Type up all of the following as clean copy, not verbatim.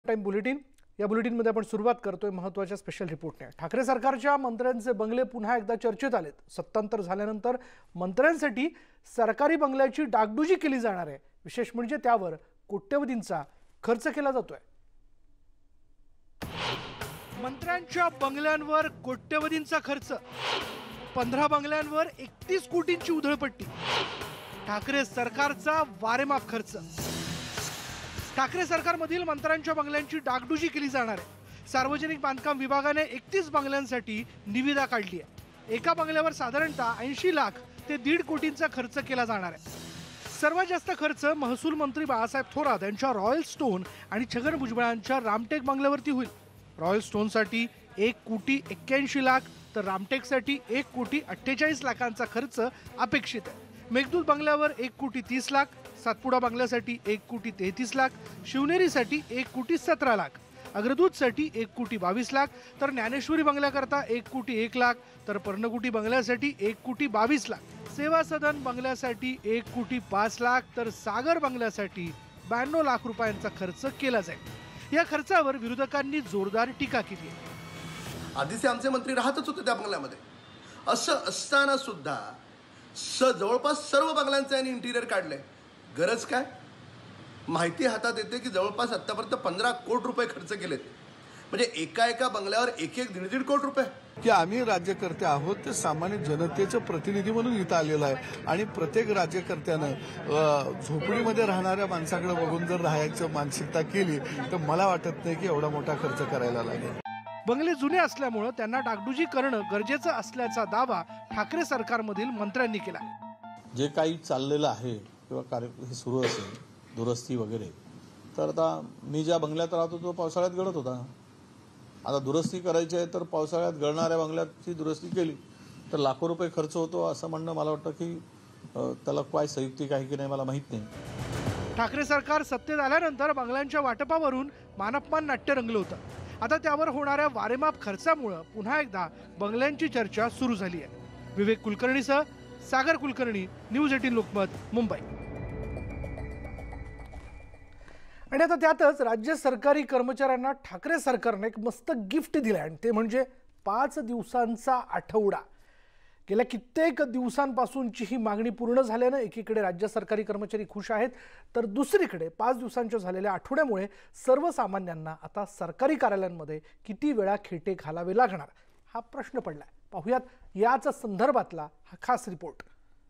Time bulletin. या बुलेटिनमध्ये आपण सुरुवात करतोय महत्त्वाच्या स्पेशल रिपोर्टने। ठाकरे सरकारच्या मंत्र्यांचे बंगले पुन्हा एकदा चर्चेत आलेत। सत्तांतर झाल्यानंतर मंत्र्यांसाठी सरकारी बंगल्याची डागडुजी केली जाणार आहे। विशेष म्हणजे त्यावर कोट्यवधींचा खर्च केला जातोय। मंत्र्यांच्या बंगल्यांवर कोट्यवधींचा खर्च, 15 बंगल्यांवर 31 कोटींची उधळपट्टी। ठाकरे सरकारचा वारेमाप खर्च। ठाकरे सरकारमधील मंत्र्यांच्या बंगल्यांची डागडुजी केली जाणार आहे। सार्वजनिक बांधकाम विभागाने 31 बंगल्यांसाठी निविदा काढली आहे। एका बंगल्यावर साधारणतः 80 लाख ते 1.5 कोटींचा खर्च केला जाणार आहे। सर्वात जास्त खर्च महसूल मंत्री बाळासाहेब थोरात यांच्या रॉयल स्टोन आणि छगन भुजबळांच्या रामटेक बंगल्यावरती होईल। रॉयल स्टोनसाठी 1,81,00,000 तर रामटेकसाठी 1,48,00,000 खर्च अपेक्षित आहे। मेघदूत बंगल्यावर 1,30,00,000, सातपुडा बंगल्यासाठी 1,33,00,000, शिवनेरीसाठी 1,17,00,000, अग्रदूतसाठी 1,22,00,000 तर ज्ञानेश्वरी बंगल्याकरता 1,01,00,000 तर पर्णकुटी बंगल्यासाठी 1,22,00,000, सेवा सदन बंगल्यासाठी 1,05,00,000 तर सागर बंगल्यासाठी 92 लाख रुपयांचा खर्च केला जाईल। या खर्चावर विरोधकांनी जोरदार टीका केली आहे। आधीचे आमचे मंत्री राहतच होते त्या बंगल्यामध्ये, असं असताना सुद्धा जवळपास सर्व बंगल्यांचे यांनी इंटिरियर काढले। गरज काय? माहिती हातात येते की जवळपास आतापर्यंत 15 कोटी रुपये खर्च केलेत। म्हणजे एका बंगल्यावर 1-1.5 कोटी रुपये। की आम्ही राज्यकर्ते आहोत ते सामान्य जनतेचे प्रतिनिधी म्हणून इथं आलेलो आहे आणि प्रत्येक राज्यकर्त्यानं झोपडीमध्ये राहणाऱ्या माणसाकडे बघून जर राहायचं मानसिकता केली तर मला वाटत नाही की एवढा मोठा खर्च करायला लागेल। बंगले जुने असल्यामुळे त्यांना डागडुजी करणं गरजेचं असल्याचा दावा ठाकरे सरकारमधील मंत्र्यांनी केला। जे काही चाललेलं आहे किंवा कार्य हे सुरू असेल दुरुस्ती वगैरे, तर आता मी ज्या बंगल्यात राहतो तो पावसाळ्यात गळत होता। आता दुरुस्ती करायची आहे तर पावसाळ्यात गळणाऱ्या बंगल्याची दुरुस्ती केली तर लाखो रुपये खर्च होतो असं म्हणणं मला वाटतं की त्याला काय संयुक्तिक आहे की नाही मला माहीत नाही। ठाकरे सरकार सत्तेत आल्यानंतर बंगल्यांच्या वाटपावरून मानपमान नाट्य रंगलं होतं। आता त्यावर होणाऱ्या वारेमाप खर्चामुळे पुन्हा एकदा बंगल्यांची चर्चा सुरू झाली आहे। विवेक कुलकर्णीसह सागर कुलकर्णी, न्यूज 18 लोकमत, मुंबई। आणि आता त्यातच राज्य सरकारी कर्मचाऱ्यांना ठाकरे सरकारने एक मस्त गिफ्ट दिलंय आणि ते म्हणजे 5 दिवसांचा आठवडा। गेल्या कित्येक दिवसांपासूनची ही मागणी पूर्ण झाल्यानं एकीकडे राज्य सरकारी कर्मचारी खुश आहेत तर दुसरीकडे 5 दिवसांच्या झालेल्या आठवड्यामुळे सर्वसामान्यांना आता सरकारी कार्यालयांमध्ये किती वेळा खेटे घालावे लागणार हा प्रश्न पडलाय। पाहुयात याच संदर्भातला हा खास रिपोर्ट।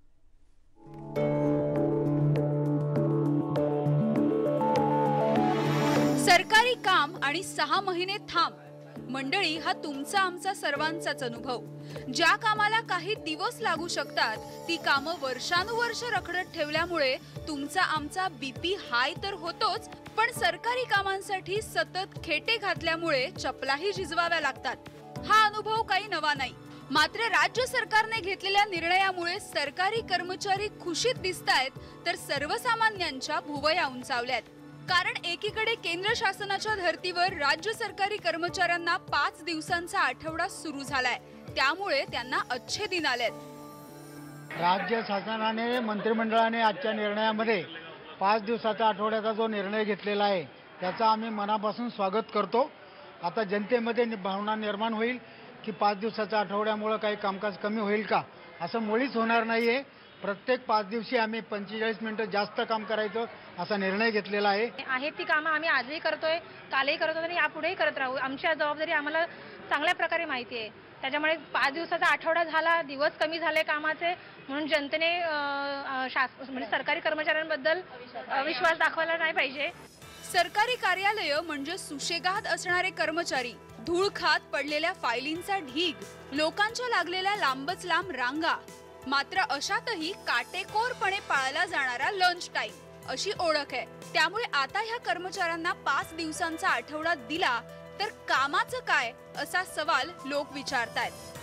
सरकारी काम आणि 6 महिने थांब मंडळी, हा तुमचा आमचा सर्वांचाच अनुभव। ज्या कामाला काही दिवस लागू शकतात ती कामं वर्षानुवर्ष रखडत ठेवल्यामुळे तुमचा आमचा बीपी हाय तर होतोच, पण सरकारी कामांसाठी सतत खेटे घातल्यामुळे चपलाही झिजवाव्या लागतात। हा अनुभव काही नवा नाही, मात्र राज्य सरकारने घेतलेल्या निर्णयामुळे सरकारी कर्मचारी खुशीत दिसतायत तर सर्वसामान्यांच्या भुवया उंचावल्यात। कारण एकीकडे केंद्र शासनाच्या धर्तीवर राज्य सरकारी कर्मचाऱ्यांना 5 दिवसांचा आठवडा सुरू झालाय, त्यामुळे त्यांना अच्छे दिन आलेत। राज्य शासनाने मंत्रिमंडळाने आजच्या निर्णयामध्ये 5 दिवसाचा आठवड्याचा जो निर्णय घेतलेला आहे त्याचा आम्ही मनापासून स्वागत करतो। आता जनतेमध्ये भावना निर्माण होईल की 5 दिवसाच्या आठवड्यामुळे काही कामकाज कमी होईल का, असं मुळीच होणार नाहीये। प्रत्येक 5 दिवशी आम्ही 45 मिनिटं जास्त काम करायचं असा निर्णय घेतलेला आहे। ती कामं आम्ही आजही करतोय, कालही करतो आणि यापुढेही करत राहू। आमची जबाबदारी आम्हाला चांगल्या प्रकारे माहिती आहे, त्याच्यामुळे 5 दिवसाचा आठवडा झाला, दिवस कमी झाले कामाचे, म्हणून जनतेने म्हणजे सरकारी कर्मचाऱ्यांबद्दल विश्वास दाखवायला नाही पाहिजे। सरकारी कार्यालय म्हणजे सुशेगात असणारे कर्मचारी, धूळ खात पडलेल्या फायलींचा ढीग, लोकांच्या लागलेल्या लांबच लांब रांगा, मात्र अशातही काटेकोरपणे पाळला जाणारा लंच टाइम अशी ओळख आहे। त्यामुळे आता ह्या कर्मचाऱ्यांना 5 दिवसांचा आठवडा दिला तर कामाचं काय असा सवाल लोक विचारतायत।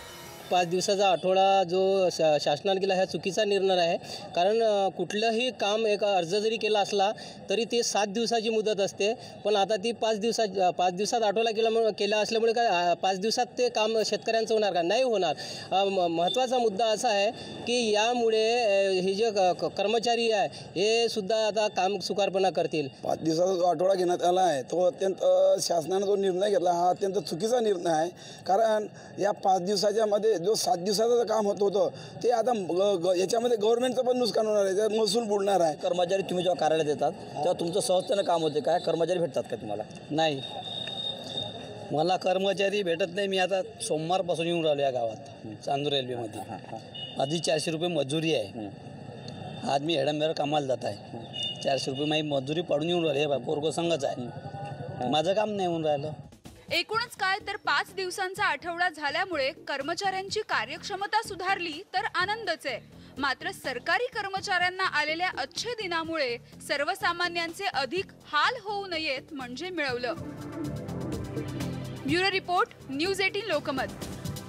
5 दिवसाचा आठवडा जो शासनाने केला हा चुकीचा निर्णय आहे. कारण कुठलंही काम एक अर्ज जरी केला असला तरी ते 7 दिवसाची मुदत असते, पण आता ती 5 दिवसात आठवडा केला असल्यामुळे काय 5 दिवसात ते काम शेतकऱ्यांचं होणार का? नाही होणार. महत्त्वाचा मुद्दा असा आहे की यामुळे हे जे कर्मचारी आहे हे सुद्धा आता काम सुकारपणा करतील. 5 दिवसाचा जो आठवडा घेण्यात आला आहे तो अत्यंत शासनाने जो निर्णय घेतला हा अत्यंत चुकीचा निर्णय आहे. कारण या 5 दिवसाच्या मध्ये जो 7 दिवसाचं काम होतं ते आता याच्यामध्ये गव्हर्नमेंटचं पण नुकसान होणार आहे, त्यात महसूल बुडणार आहे. कर्मचारी तुम्ही जेव्हा कार्यालयात येतात तेव्हा तुमचं सहजतेनं काम होते काय? कर्मचारी भेटतात का तुम्हाला? नाही, मला कर्मचारी भेटत नाही. मी आता सोमवारपासून येऊन राहिलो या गावात चांदूर रेल्वेमध्ये. आधी 400 रुपये मजुरी आहे. आज मी हेडंबेवर कामाला जात आहे. 400 रुपये माझी मजुरी पाडून येऊन राहिली. हे पोरगो संघच आहे, माझं काम नाही होऊन राहिलं. एकूणच काय तर 5 दिवसांचा आठवडा झाल्यामुळे कर्मचाऱ्यांची कार्यक्षमता सुधारली तर आनंदच आहे. मात्र सरकारी कर्मचाऱ्यांना आलेल्या अच्छे दिनामुळे सर्वसामान्यांचे अधिक हाल होऊ नयेत म्हणजे मिळवलं. Bureau report, news 18 Lokmat.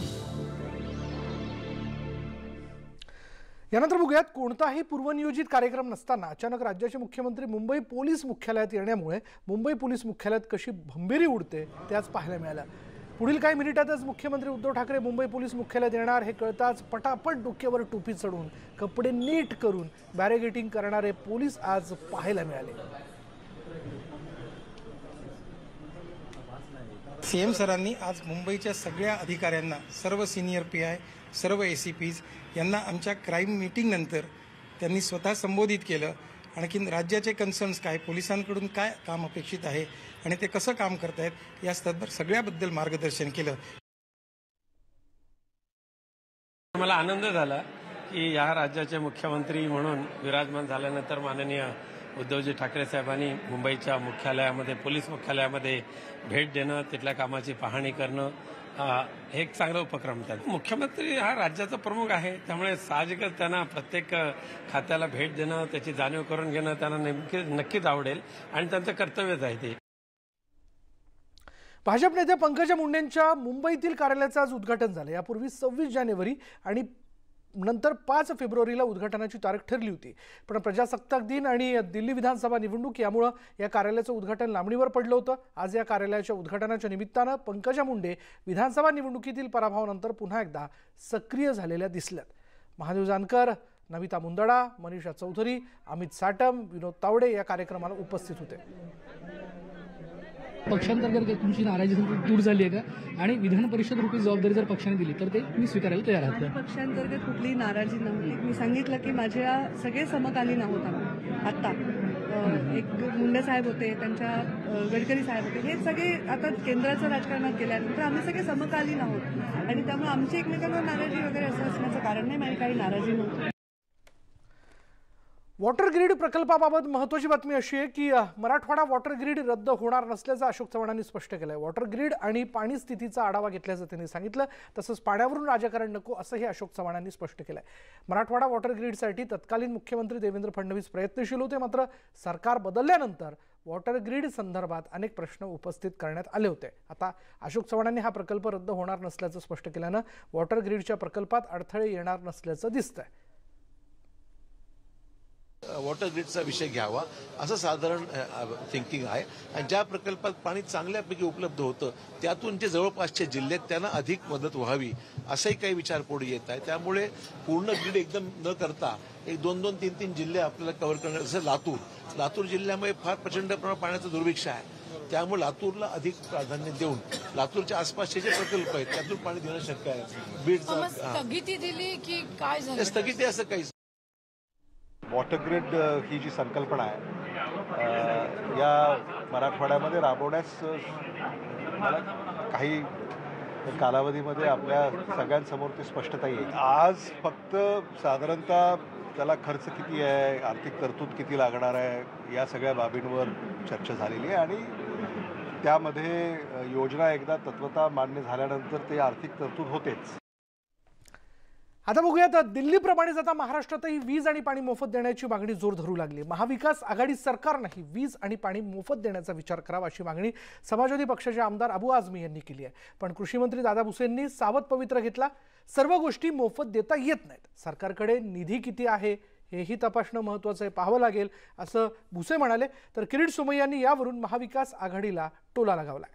यानंतर बघूयात, कोणताही पूर्वनियोजित कार्यक्रम नसताना अचानक राज्याचे मुख्यमंत्री मुंबई पोलीस मुख्यालयात येण्यामुळे मुंबई पोलीस मुख्यालयात कशी भंबेरी उडते ते आज पाहायला मिळालं. पुढील काही मिनिटातच मुख्यमंत्री उद्धव ठाकरे मुंबई पोलीस मुख्यालयात येणार हे कळताच पटापट डोक्यावर टोपी चढून कपडे नीट करून बॅरिगेटिंग करणारे पोलीस आज पाहायला मिळाले. सीएम सरांनी आज मुंबईच्या सगळ्या अधिकाऱ्यांना, सर्व सिनियर PI, सर्व ACPs यांना आमच्या क्राईम मीटिंगनंतर त्यांनी स्वतः संबोधित केलं. आणखीन राज्याचे कन्सर्न्स काय, पोलिसांकडून काय काम अपेक्षित आहे आणि ते कसं काम करतायत या सगळ्याबद्दल मार्गदर्शन केलं. मला आनंद झाला की या राज्याचे मुख्यमंत्री म्हणून विराजमान झाल्यानंतर माननीय उद्धवजी ठाकरे साहेबांनी मुंबईच्या मुख्यालयामध्ये, पोलीस मुख्यालयामध्ये भेट देणं, तिथल्या कामाची पाहणी करणं हे एक चांगला उपक्रम आहे. मुख्यमंत्री हा राज्याचा प्रमुख आहे, त्यामुळे साहजिकच त्यांना प्रत्येक खात्याला भेट देणं, त्याची जाणीव करून घेणं त्यांना नक्कीच आवडेल आणि त्यांचं कर्तव्यच आहे ते. भाजप नेत्या पंकजा मुंडेंच्या मुंबईतील कार्यालयाचं आज उद्घाटन झालं. यापूर्वी 26 जानेवारी आणि नंतर 5 फेब्रुवारीला उद्घाटनाची तारीख ठरली होती, पण प्रजासत्ताक दिन आणि दिल्ली विधानसभा निवडणूक यामुळे या कार्यालयाचं उद्घाटन लांबणीवर पडलं होतं. आज या कार्यालयाच्या उद्घाटनाच्या निमित्तानं पंकजा मुंडे विधानसभा निवडणुकीतील पराभवानंतर पुन्हा एकदा सक्रिय झालेल्या दिसल्यात. महादेव जानकर, नमिता मुंदडा, मनीषा चौधरी, अमित साटम, विनोद तावडे या कार्यक्रमाला उपस्थित होते. पक्षांतर्गत तुमची नाराजी दूर झाली आहे का? आणि विधान परिषद रूपी जबाबदारी जर पक्षाने दिली तर ते मी स्वीकारायला तयार आहे. पक्षांतर्गत कुठलीही नाराजी नव्हती. मी सांगितलं की माझ्या सगळे समकालीन आहोत आम्ही. आत्ता एक मुंडे साहेब होते, त्यांच्या गडकरी साहेब होते, हे सगळे आता केंद्राचं राजकारणात गेल्यानंतर आम्ही सगळे समकालीन आहोत आणि त्यामुळे आमची एकमेकांवर नाराजी वगैरे असं असण्याचं कारण नाही. माझी काही नाराजी नव्हती. वॉटर ग्रीड प्रकल्पाबाबत महत्त्वाची बातमी अशी आहे की मराठवाडा वॉटर ग्रीड रद्द होणार नसल्याचं अशोक चव्हाणांनी स्पष्ट केलं आहे. वॉटर ग्रीड आणि पाणी स्थितीचा आढावा घेतल्याचं त्यांनी सांगितलं. तसंच पाण्यावरून राजकारण नको असंही अशोक चव्हाणांनी स्पष्ट केलं आहे. मराठवाडा वॉटर ग्रीडसाठी तत्कालीन मुख्यमंत्री देवेंद्र फडणवीस प्रयत्नशील होते, मात्र सरकार बदलल्यानंतर वॉटर ग्रीड संदर्भात अनेक प्रश्न उपस्थित करण्यात आले होते. आता अशोक चव्हाणांनी हा प्रकल्प रद्द होणार नसल्याचं स्पष्ट केल्यानं वॉटर ग्रीडच्या प्रकल्पात अडथळे येणार नसल्याचं दिसतंय. वॉटर ग्रीडचा विषय घ्यावा असं साधारण थिंकिंग आहे. आणि ज्या प्रकल्पात पाणी चांगल्यापैकी उपलब्ध होतं त्यातून जे जवळपासचे जिल्हे आहेत त्यांना अधिक मदत व्हावी असाही काही विचार पुढे येत आहे. त्यामुळे पूर्ण ग्रीड एकदम न करता एक 2-3 जिल्हे आपल्याला कव्हर करणार. जसं लातूर जिल्ह्यामध्ये फार प्रचंड प्रमाणात पाण्याचं दुर्भिक्ष आहे, त्यामुळे लातूरला अधिक प्राधान्य देऊन लातूरच्या आसपासचे जे प्रकल्प आहेत त्यातून पाणी देणं शक्य आहे. बीडचा स्थगिती दिली की काय झालं? स्थगिती असं काही. वॉटर ग्रिड ही जी संकल्पना आहे या मराठवाड्यामध्ये राबवण्यास मला काही कालावधीमध्ये आपल्या सगळ्यांसमोर ती स्पष्टता येईल. आज फक्त साधारणतः त्याला खर्च किती आहे, आर्थिक तरतूद किती लागणार आहे या सगळ्या बाबींवर चर्चा झालेली आहे आणि त्यामध्ये योजना एकदा तत्वतः मान्य झाल्यानंतर ते आर्थिक तरतूद होतेच. आता बघूयात, दिल्लीप्रमाणेच आता महाराष्ट्रातही वीज आणि पाणी मोफत देण्याची मागणी जोर धरू लागली. महाविकास आघाडी सरकारनेही वीज आणि पाणी मोफत देण्याचा विचार करावा अशी मागणी समाजवादी पक्षाचे आमदार अबू आझमी यांनी केली आहे. पण कृषी मंत्री दादा भुसेंनी सावध पवित्रा घेतला. सर्व गोष्टी मोफत देता येत नाहीत, सरकारकडे निधी किती आहे हेही तपासणं महत्त्वाचं आहे, पाहावं लागेल असं भुसे म्हणाले. तर किरीट सोमय्यांनी यावरून महाविकास आघाडीला टोला लगावलाय.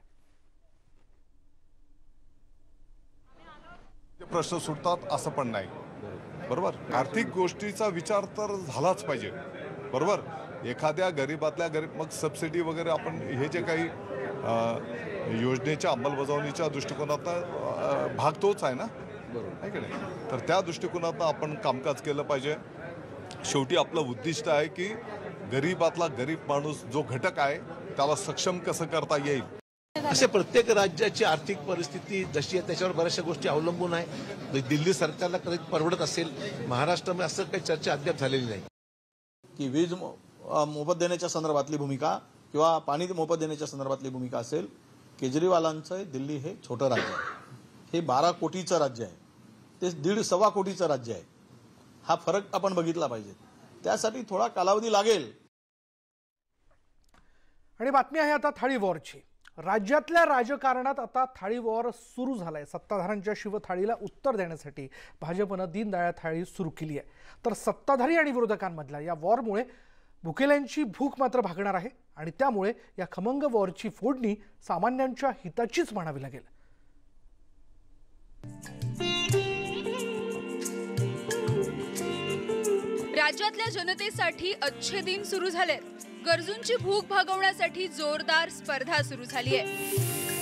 प्रश्न सुटतात असं पण नाही, बरोबर. आर्थिक गोष्टीचा विचार तर झालाच पाहिजे, बरोबर. एखाद्या गरीबातल्या गरीब मग सबसिडी वगैरे आपण हे जे काही योजनेच्या अंमलबजावणीच्या दृष्टिकोनातनं भाग तोच आहे ना, बरोबर आहे की नाही. तर त्या दृष्टिकोनातनं आपण कामकाज केलं पाहिजे. शेवटी आपलं उद्दिष्ट आहे की गरीबातला गरीब माणूस जो घटक आहे त्याला सक्षम कसं करता येईल. असे प्रत्येक राज्याची आर्थिक परिस्थिती जशी आहे त्याच्यावर बऱ्याचशा गोष्टी अवलंबून आहे. दिल्ली सरकारला कदाचित परवडत असेल, महाराष्ट्रामध्ये असं काही चर्चा अद्याप झालेली नाही. की वीज मोफत देण्याच्या संदर्भातली भूमिका किंवा पाणी मोफत देण्याच्या संदर्भातली भूमिका असेल. केजरीवालांचं दिल्ली हे छोटं राज्य आहे, हे 12 कोटीचं राज्य आहे, ते 1.5-1.25 कोटीचं राज्य आहे. हा फरक आपण बघितला पाहिजे, त्यासाठी थोडा कालावधी लागेल. आणि बातमी आहे आता थाळी वॉरची. राज्यातल्या राजकारणात आता थाळी वॉर सुरू झालाय. सत्ताधाऱ्यांच्या शिवथाळीला उत्तर देण्यासाठी भाजपनं दीनदयाळ थाळी सुरू केली आहे. तर सत्ताधारी आणि विरोधकांमधल्या या वॉरमुळे भुकेल्यांची भूक मात्र भागणार आहे आणि त्यामुळे या खमंग वॉरची फोडणी सामान्यांच्या हिताचीच म्हणावी लागेल. राज्यातल्या जनतेसाठी अच्छे दिन सुरू झाले. गरजूंची भूक भागवण्यासाठी जोरदार स्पर्धा सुरू झाली आहे.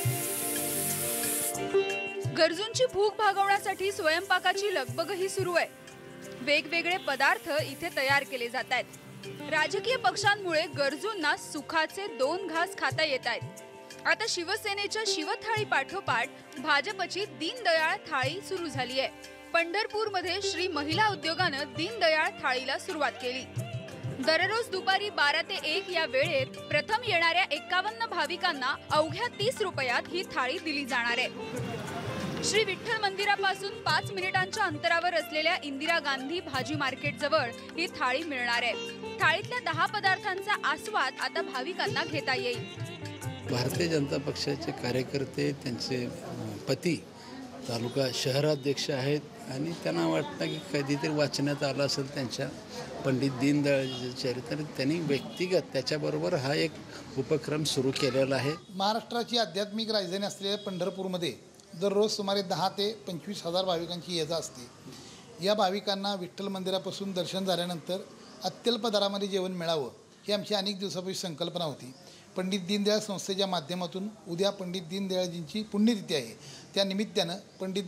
गरजूंची भूक भागवण्यासाठी स्वयंपाकाची लगबगही सुरू आहे. वेगवेगळे पदार्थ इथे तयार केले जात आहेत. राजकीय पक्षांमुळे गरजूंना सुखाचे 2 घास खाता येत आहेत. आता शिवसेनेच्या शिवथाळी पाठोपाठ भाजपची दीनदयाळ थाळी सुरू झाली आहे. पंढरपूरमध्ये श्री महिला उद्योगानं दीनदयाळ थाळीला सुरुवात केली. दररोज दुपारी 12 ते 1 या वेळेत प्रथम येणाऱ्या 51 भाविकांना अवघ्या 30 रुपयात ही थाळी दिली जाणार आहे. श्री विठ्ठल मंदिरापासून 5 मिनिटांच्या अंतरावर असलेल्या इंदिरा गांधी भाजी मार्केट जवळ ही थाळी मिळणार आहे. थाळीतल्या 10 पदार्थांचा आस्वाद आता भाविकांना घेता येईल. भारतीय जनता पक्षाचे कार्यकर्ते, त्यांचे पती तालुका शहराध्यक्ष आहेत आणि त्यांना वाटतं की कधीतरी वाचण्यात आलं असेल त्यांच्या पंडित दीनदयाळजीचं चरित्र. त्यांनी व्यक्तिगत त्याच्याबरोबर हा एक उपक्रम सुरू केलेला आहे. महाराष्ट्राची आध्यात्मिक राजधानी असलेल्या पंढरपूरमध्ये दररोज सुमारे 10 ते 25 हजार भाविकांची ये जा असते. या भाविकांना विठ्ठल मंदिरापासून दर्शन झाल्यानंतर अत्यल्प दरामध्ये जेवण मिळावं ही आमची अनेक दिवसापूर्वी संकल्पना होती. पंडित दीनदयाळ संस्थेच्या माध्यमातून उद्या पंडित दीनदयाळजींची पुण्यतिथी आहे. त्या निमित्तानं पंडित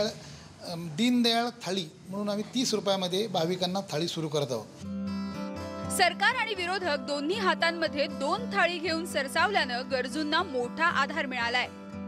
दीनदयाळ थाळी म्हणून आम्ही 30 रुपयामध्ये भाविकांना थाळी सुरू करत आहोत. सरकार आणि विरोधक दोन्ही हातांमध्ये 2 थाळी घेऊन सरसावल्यानं गरजूंना मोठा आधार मिळालाय.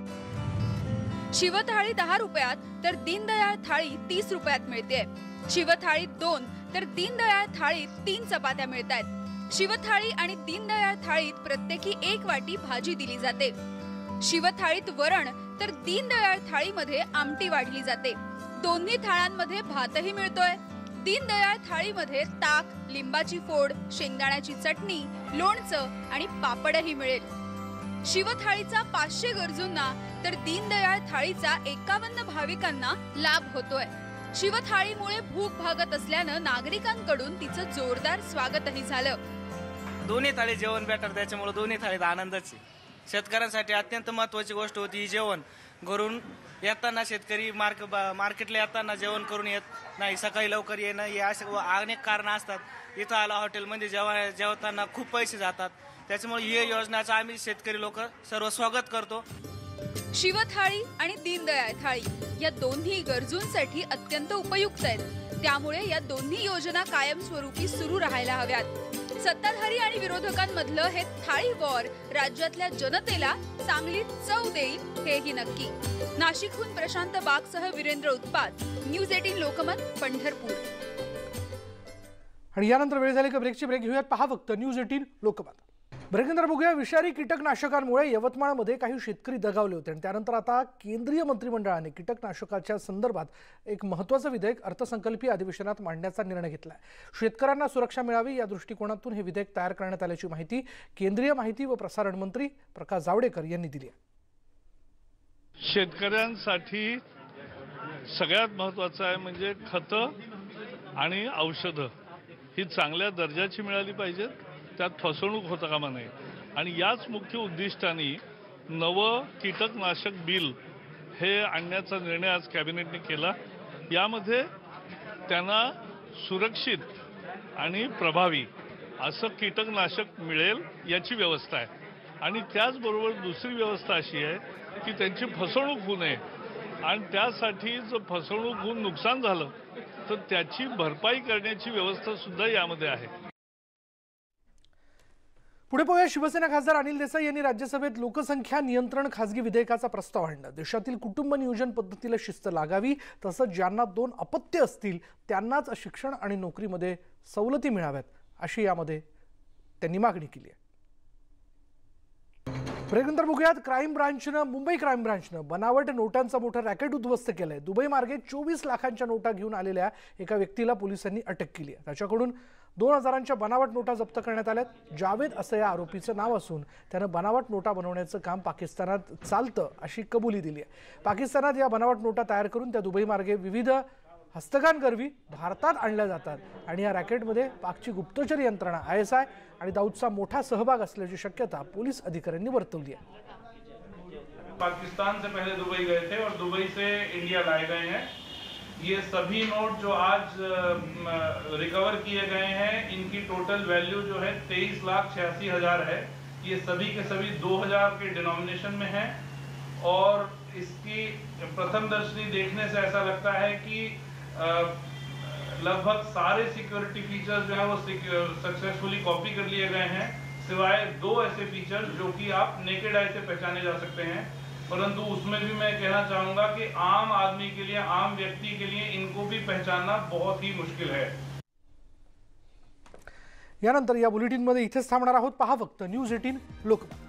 शिवथाळी 10 रुपयात तर दीनदयाळ थाळी 30 रुपयात मिळते. शिवथाळीत 2 तर दीनदयाळ थाळीत 3 चपात्या मिळतात. शिवथाळी आणि दीनदयाळ थाळीत प्रत्येकी 1 वाटी भाजी दिली जाते. शिवथाळीत वरण तर दीनदयाळ थाळीमध्ये आमटी वाढली जाते. दोन्ही थाळ्यांमध्ये भातही मिळतोय. दीनदयाळ थाळीमध्ये ताक, लिंबाची फोड, शेंगदाण्याची चटणी, लोणचं आणि पापडही मिळेल. शिवथाळीचा 500 गरजूंना तर दीनदयाळ थाळीचा 51 भाविकांना लाभ होतोय. शिवथाळीमुळे भूक भागत असल्यानं नागरिकांकडून तिचं जोरदार स्वागतही झालं. दोन्ही थाळी जेवण भेटतात, त्याच्यामुळे दोन्ही थाळीत आनंदच आहे. शेतकऱ्यांसाठी अत्यंत महत्त्वाची गोष्ट होती ही जेवण. घरून येताना शेतकरी मार्केटला येताना जेवण करून येत नाही, सकाळी लवकर येणं, हे असे अनेक कारणं असतात. इथं आला हॉटेलमध्ये जेवताना खूप पैसे जातात. त्याच्यामुळे ही योजनाचं आम्ही शेतकरी लोक सर्व स्वागत करतो. शिवथाळी आणि दीनदयाळ थाळी या दोन्ही गरजूंसाठी अत्यंत उपयुक्त आहेत. त्यामुळे या दोन्ही योजना कायमस्वरूपी सुरू राहायला हव्यात. सत्ताधारी आणि विरोधकांमधलं हे थाळी वॉर राज्यातल्या जनतेला चांगली चव देईल हेही नक्की. नाशिकहून प्रशांत बागसह वीरेंद्र उत्पात, न्यूज 18 लोकमत, पंढरपूर. आणि यानंतर वेळ झाली का ब्रेकची. ब्रेक घेऊयात. पहा फक्त न्यूज 18 लोकमत. ब्रेकिंग बघूया. विषारी कीटकनाशकांमुळे यवतमाळमध्ये काही शेतकरी दगावले होते आणि त्यानंतर आता केंद्रीय मंत्रिमंडळाने कीटकनाशकाच्या संदर्भात एक महत्त्वाचं विधेयक अर्थसंकल्पीय अधिवेशनात मांडण्याचा निर्णय घेतला आहे. शेतकऱ्यांना सुरक्षा मिळावी या दृष्टिकोनातून हे विधेयक तयार करण्यात आल्याची माहिती केंद्रीय माहिती व प्रसारण मंत्री प्रकाश जावडेकर यांनी दिली आहे. शेतकऱ्यांसाठी सगळ्यात महत्त्वाचं आहे म्हणजे खतं आणि औषधं ही चांगल्या दर्जाची मिळाली पाहिजेत, त्यात फसवणूक होता कामा नये. आणि याच मुख्य उद्दिष्टाने नवं कीटकनाशक बिल हे आणण्याचा निर्णय आज कॅबिनेटने केला. यामध्ये त्यांना सुरक्षित आणि प्रभावी असं कीटकनाशक मिळेल याची व्यवस्था आहे. आणि त्याचबरोबर दुसरी व्यवस्था अशी आहे की त्यांची फसवणूक होऊ नये आणि त्यासाठी जर फसवणूक होऊन नुकसान झालं तर त्याची भरपाई करण्याची व्यवस्था सुद्धा यामध्ये आहे. पुढे पाहूया. शिवसेना खासदार अनिल देसाई यांनी राज्यसभेत लोकसंख्या नियंत्रण खासगी विधेयकाचा प्रस्ताव आणला. देशातील कुटुंब नियोजन पद्धतीला शिस्त लागावी, तसंच ज्यांना 2 अपत्य असतील त्यांनाच शिक्षण आणि नोकरीमध्ये सवलती मिळाव्यात अशी यामध्ये त्यांनी मागणी केली आहे. ब्रेकनंतर बघूयात. मुंबई क्राईम ब्रांचनं बनावट नोटांचं मोठं रॅकेट उद्ध्वस्त केलंय. दुबई मार्गे 24 लाखांच्या नोटा घेऊन आलेल्या एका व्यक्तीला पोलिसांनी अटक केली आहे. त्याच्याकडून 2000च्या बनावट नोटा जप्त करण्यात आल्यात. जावेद असं या आरोपीचं नाव असून त्यानं बनावट नोटा बनवण्याचं काम पाकिस्तानात चालतं अशी कबुली दिली आहे. पाकिस्तानात या बनावट नोटा तयार करून त्या दुबई मार्गे विविध हस्तकांकरवी भारतात आणल्या जातात आणि या रॅकेटमध्ये पाकची गुप्तचर यंत्रणा ISI आणि दाऊदचा मोठा सहभाग असल्याची शक्यता पोलीस अधिकाऱ्यांनी वर्तवली आहे. पाकिस्तान से पहले दुबई गए थे और दुबई से इंडिया लाए गए हैं. ये सभी नोट जो आज रिकवर किए गए हैं इनकी टोटल वैल्यू जो है 23,86,000 है. ये सभी के सभी 2000 के डिनोमिनेशन में है और इसकी प्रथम दर्शनी देखने से ऐसा लगता है कि लगभग सारे सिक्योरिटी फीचर्स जो है वो सक्सेसफुली कॉपी कर लिए गए हैं, सिवाय 2 ऐसे फीचर्स जो कि आप नेकेड आई से पहचाने जा सकते हैं. परंतु उसमें भी मैं कहना चाहूंगा कि आम आदमी के लिए, आम व्यक्ति के लिए इनको भी पहचानना बहुत ही मुश्किल है. यानंतर या बुलेटिनमध्ये इथेच थांबणार आहोत. पहा फक्त न्यूज 18 लोकमत.